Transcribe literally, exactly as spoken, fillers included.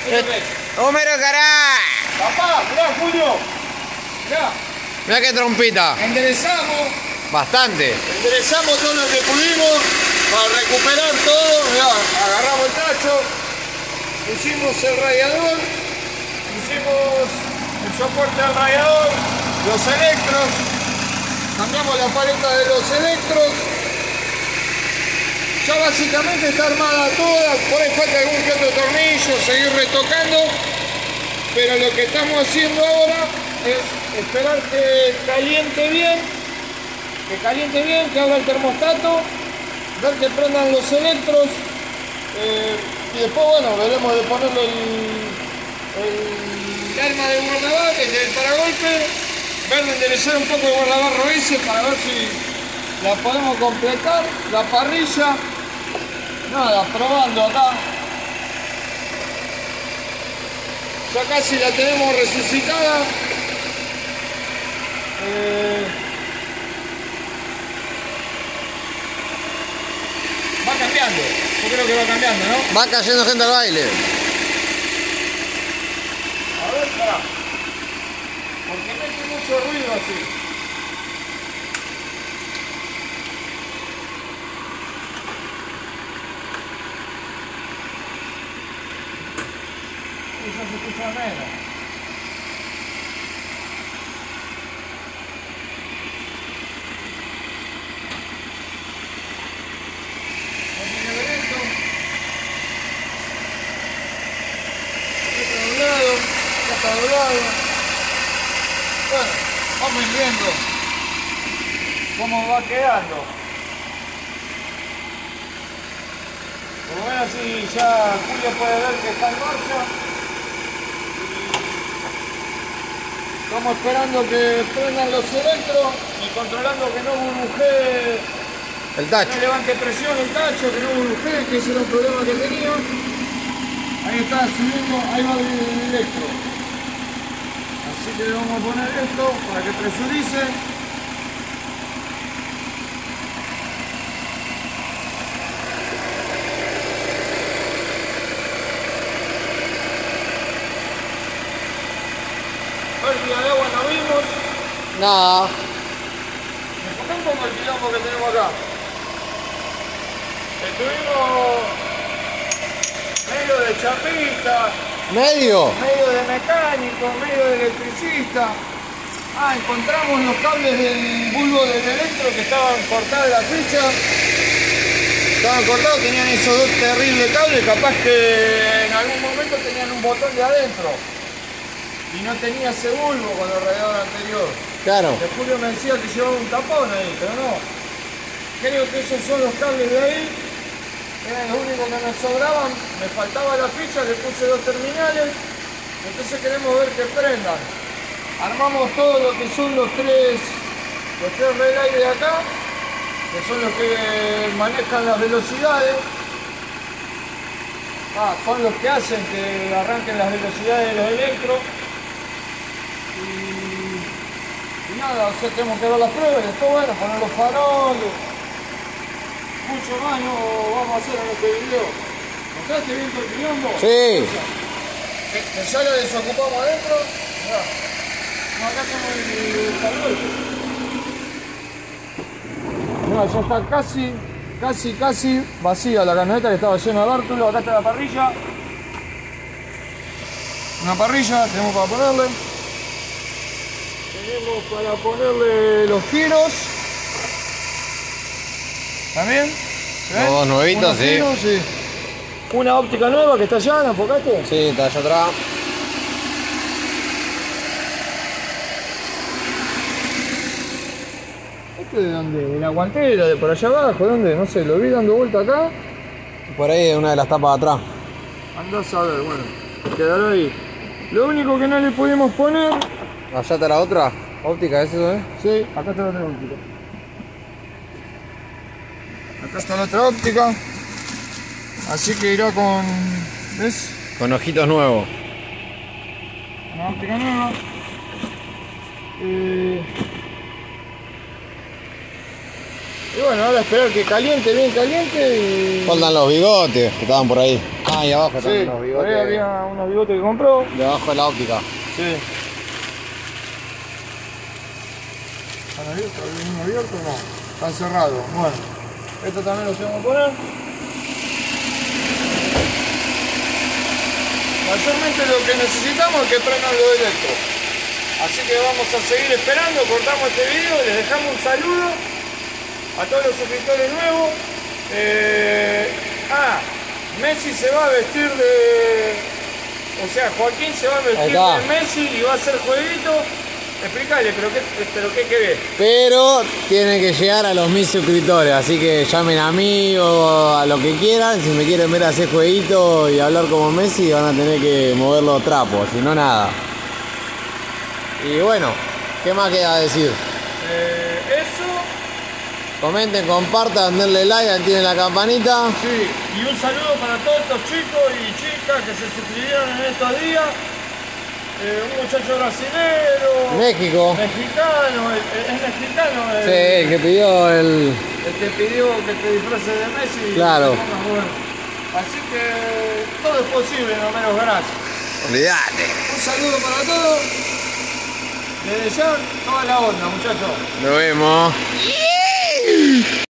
¡Homero Cará! Papá, mirá, Julio. Mirá. Mirá qué trompita. Enderezamos. Bastante. Enderezamos todo lo que pudimos para recuperar todo. Mirá, agarramos el tacho, pusimos el radiador, pusimos el soporte del radiador, los electros, cambiamos la paleta de los electros. Ya básicamente está armada toda, por ahí falta algún que otro tornillo, seguir retocando, pero lo que estamos haciendo ahora es esperar que caliente bien, que caliente bien, que abra el termostato, ver que prendan los electros, eh, y después, bueno, veremos de ponerle el, el arma de guardabar, que es el paragolpe, ver de enderezar un poco el guardabarro ese para ver si la podemos completar, la parrilla. Nada, probando acá. Ya casi la tenemos resucitada. Eh... Va cambiando. Yo creo que va cambiando, ¿no? Va cayendo gente al baile. A ver, pará. Porque mete mucho ruido así. Eso se escucha menos. No tiene viento. Está doblado, ya está doblado. Bueno, vamos viendo cómo va quedando. Por lo menos así ya Julio puede ver que está en marcha. Estamos esperando que prendan los electros y controlando que no burbujee, El tacho. no levante presión el tacho, que no burbujee, que ese era un problema que tenía. Ahí está subiendo, ahí va el electro. Así que le vamos a poner esto para que presurice. Pérdida de agua no vimos. Nada. Me pongo un poco el quilombo que tenemos acá. Estuvimos medio de chapista, ¿Medio? medio de mecánico, medio de electricista. Ah, encontramos los cables del bulbo del electro que estaban cortadas la ficha. Estaban cortados, tenían esos dos terribles cables, capaz que en algún momento tenían un botón de adentro. Y no tenía ese bulbo con el radiador anterior. Claro. Que Julio me decía que llevaba un tapón ahí, pero no. Creo que esos son los cables de ahí. Eran los únicos que me sobraban. Me faltaba la ficha, le puse dos terminales. Entonces queremos ver que prendan. Armamos todo lo que son los tres, los tres relays de acá, que son los que manejan las velocidades. Ah, son los que hacen que arranquen las velocidades de los electros. Y, y nada, o sea, tenemos que ver las pruebas y después, bueno, poner los faroles. Mucho más no vamos a hacer en este video. ¿Notaste bien todo el quilombo? Sí. Que, que ya lo desocupamos adentro. Mirá. No, acá tenemos el farol. Mirá, ya está casi, casi, casi vacía la camioneta que estaba llena de bártulos. Acá está la parrilla. Una parrilla tenemos para ponerle. Tenemos para ponerle los giros. ¿También? ¿Ven? Los dos nuevitos, Unos sí. giros, sí. Una óptica nueva que está allá, ¿la enfocaste? Sí, está allá atrás. ¿Este de dónde? ¿De la guantera? ¿De por allá abajo? ¿De dónde? No sé, lo vi dando vuelta acá. Por ahí una de las tapas de atrás. Andás a ver, bueno, quedará ahí. Lo único que no le pudimos poner... Allá está la otra óptica, ¿es eso, eh? Sí, acá está la otra óptica. Acá está la otra óptica. Así que irá con... ¿ves? Con ojitos nuevos. Una óptica nueva. Eh... Y bueno, ahora esperar que caliente, bien caliente y... Faltan los bigotes que estaban por ahí. Ah, y abajo Sí, también los por ahí bigotes. había unos bigotes que compró. De abajo de la óptica. Sí. ¿Están abiertos? ¿Alguno abierto? No. Están cerrados. Bueno. Esto también lo tengo que poner. Mayormente lo que necesitamos es que prendan lo electro. Así que vamos a seguir esperando, cortamos este video, les dejamos un saludo a todos los suscriptores nuevos. Eh, ah, Messi se va a vestir de... O sea, Joaquín se va a vestir de Messi y va a hacer jueguito. Explícale, pero qué, pero qué querés. Pero tienen que llegar a los mil suscriptores, así que llamen a mí o a lo que quieran. Si me quieren ver hacer jueguito y hablar como Messi, van a tener que mover los trapos, si no nada. Y bueno, ¿qué más queda decir? Eh, eso. Comenten, compartan, denle like, activen la campanita. Sí, y un saludo para todos estos chicos y chicas que se suscribieron en estos días. Eh, un muchacho brasilero, México. mexicano, el- el- es mexicano el, Sí, el que pidió el... el que pidió que te disfraces de Messi. Claro. Bueno, así que todo es posible, no menos gracias. Olvídate. Un saludo para todos. Desde ya, toda la onda, muchachos. Nos vemos.